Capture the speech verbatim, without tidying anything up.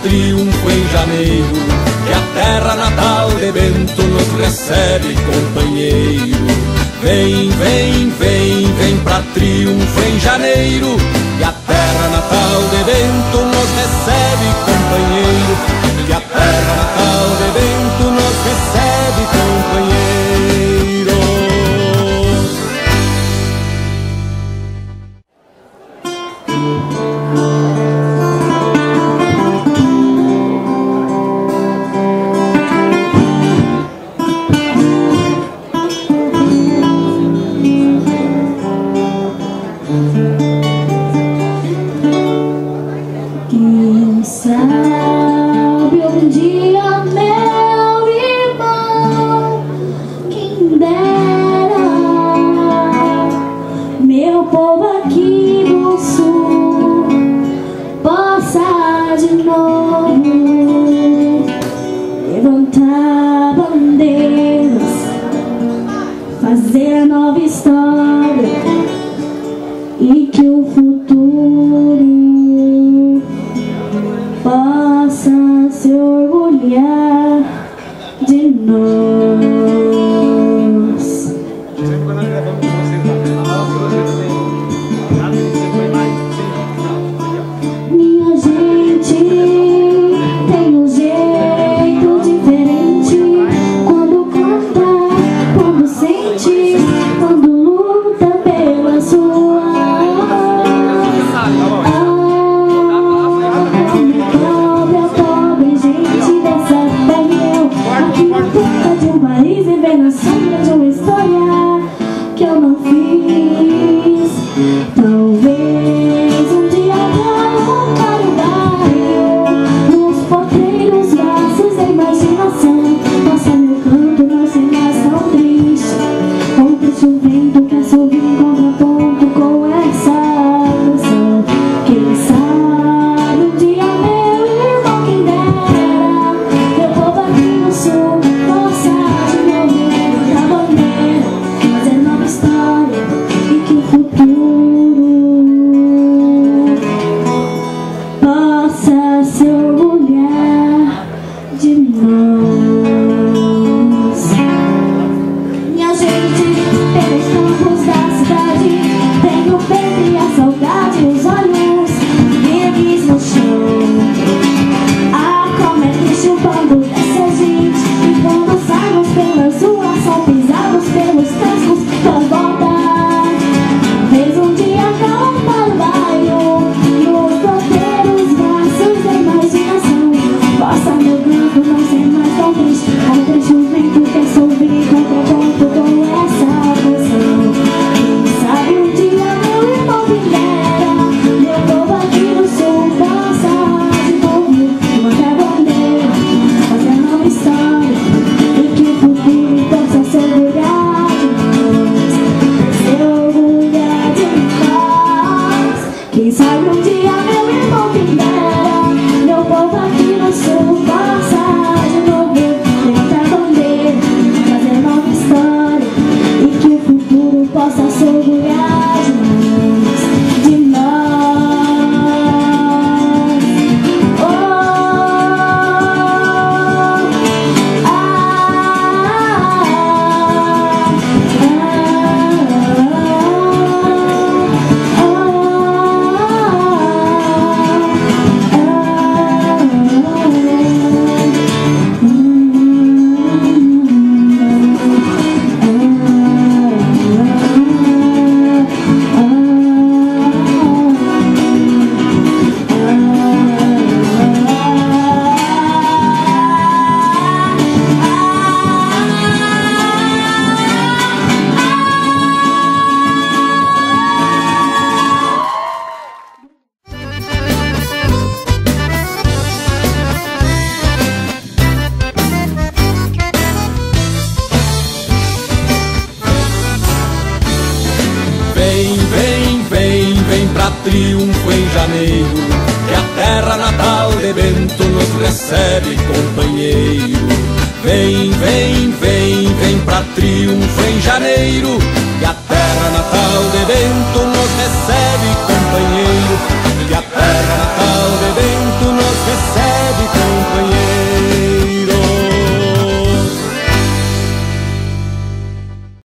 triunfo em janeiro, que a terra natal de Bento nos recebe, companheiro. Vem, vem, vem, vem pra triunfo em janeiro, que a terra natal de Bento nos recebe, companheiro. Que a terra natal de Bento nos recebe, companheiro. Quem sabe um dia, meu irmão, quem dera, meu povo aqui do sul possa de novo levantar bandeiras, fazer nova história, e que o futuro possa se orgulhar de nós. Minha gente tem um jeito diferente, quando canta, quando sente, quando luta pela sua na sombra de uma história que eu não fiz. Talvez um dia vá para o bairro, nos potreiros, laços da imaginação, possa meu canto não ser mais tão triste. Contra o vento que assobia em contraponto com essa canção. Quem sabe um dia, meu irmão, quem dera, meu povo aqui no sul possa possa se orgulhar de nós. Minha gente, pelos campos da cidade, tem o peito e a saudade, os olhos verdes no chão. Ah, como é triste o bando dessa gente, e quando saímos pelas ruas, são pisados pelos cascos da volta. Talvez um dia não para o bairro, nos potreiros, braços da imaginação, possa meu canto não ser mais tão triste. Contra o vento que é sobre contraponto com essa canção. Quem sabe um dia, meu irmão, quem dera, meu povo aqui no sul possa de novo levantar bandeira, fazer nova história, e que o futuro possa se orgulhar de nós, se orgulhar de nós. Quem sabe um dia, meu irmão, quem dera, meu povo aqui no sul possa de novo levantar bandeira, fazer nova história, e que o futuro possa se orgulhar de nós, de nós. Oh, ah, ah, triunfo em janeiro, que a terra natal de Bento nos recebe, companheiro. Vem, vem, vem, vem pra triunfo em janeiro, que a